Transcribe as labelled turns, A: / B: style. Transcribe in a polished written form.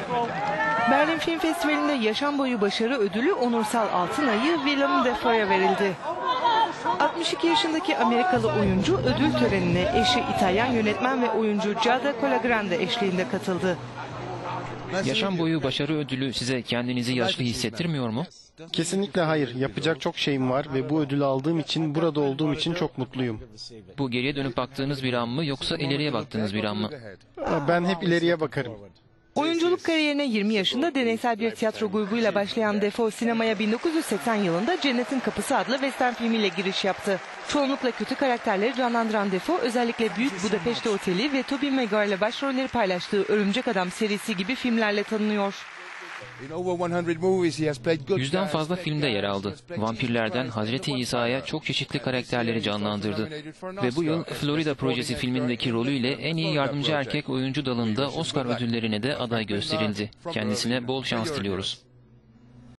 A: Berlin Film Festivali'nde yaşam boyu başarı ödülü onursal altın ayı Willem Dafoe'ya verildi. 62 yaşındaki Amerikalı oyuncu ödül törenine eşi İtalyan yönetmen ve oyuncu Giada Colagrande eşliğinde katıldı.
B: Yaşam boyu başarı ödülü size kendinizi yaşlı hissettirmiyor mu?
C: Kesinlikle hayır. Yapacak çok şeyim var ve bu ödülü aldığım için, burada olduğum için çok mutluyum.
B: Bu geriye dönüp baktığınız bir an mı yoksa ileriye baktığınız bir an mı?
C: Ben hep ileriye bakarım.
A: Oyunculuk kariyerine 20 yaşında deneysel bir tiyatro grubuyla başlayan Dafoe sinemaya 1980 yılında Cennetin Kapısı adlı western filmiyle giriş yaptı. Çoğunlukla kötü karakterleri canlandıran Dafoe özellikle Büyük Budapeşte Oteli ve Tobey Maguire'le başrolleri paylaştığı Örümcek Adam serisi gibi filmlerle tanınıyor.
B: Yüzden fazla filmde yer aldı. Vampirlerden Hazreti İsa'ya çok çeşitli karakterleri canlandırdı. Ve bu yıl Florida Projesi filmindeki rolüyle en iyi yardımcı erkek oyuncu dalında Oscar ödüllerine de aday gösterildi. Kendisine bol şans diliyoruz.